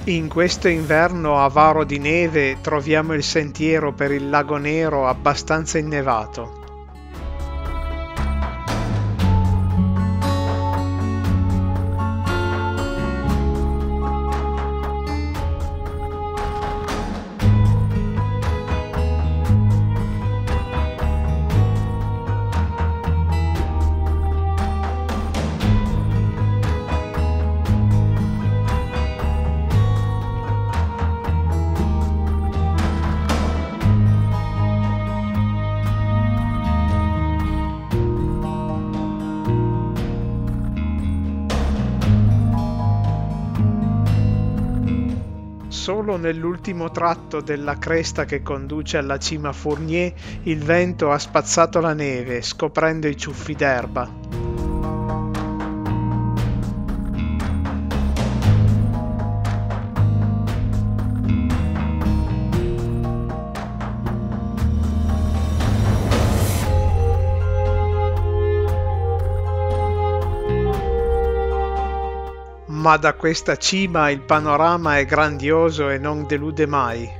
In questo inverno avaro di neve troviamo il sentiero per il Lago Nero abbastanza innevato. Solo nell'ultimo tratto della cresta che conduce alla cima Fournier il vento ha spazzato la neve, scoprendo i ciuffi d'erba. Ma da questa cima il panorama è grandioso e non delude mai.